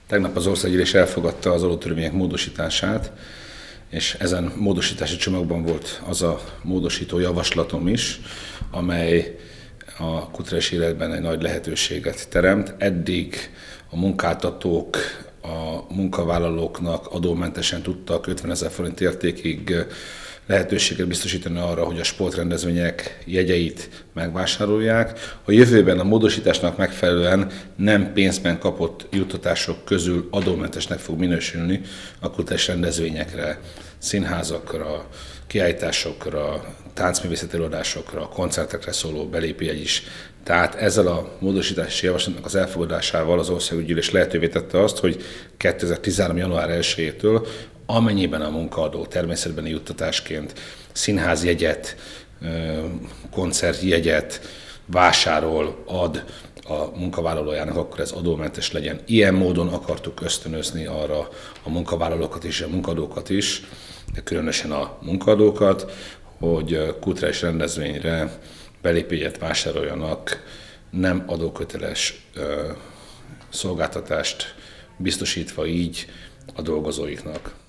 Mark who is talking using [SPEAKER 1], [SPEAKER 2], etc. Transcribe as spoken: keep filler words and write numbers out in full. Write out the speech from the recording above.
[SPEAKER 1] Tegnap az országgyűlés elfogadta az adótörvények módosítását, és ezen módosítási csomagban volt az a módosító javaslatom is, amely a kulturális életben egy nagy lehetőséget teremt. Eddig a munkáltatók a munkavállalóknak adómentesen tudtak ötvenezer forint értékig lehetőséget biztosítani arra, hogy a sportrendezvények jegyeit megvásárolják. A jövőben a módosításnak megfelelően nem pénzben kapott juttatások közül adómentesnek fog minősülni a kulturális rendezvényekre, színházakra, kiállításokra, táncművészeti előadásokra, koncertekre szóló belépőjegy is. Tehát ezzel a módosítási javaslatnak az elfogadásával az országgyűlés lehetővé tette azt, hogy kétezer-tizenhárom. január elsejétől amennyiben a munkaadó természetbeni juttatásként színházjegyet, koncertjegyet vásárol, ad a munkavállalójának, akkor ez adómentes legyen. Ilyen módon akartuk ösztönözni arra a munkavállalókat és a munkadókat is, de különösen a munkadókat, hogy kulturális rendezvényre belépőjegyet vásároljanak, nem adóköteles szolgáltatást biztosítva így a dolgozóiknak.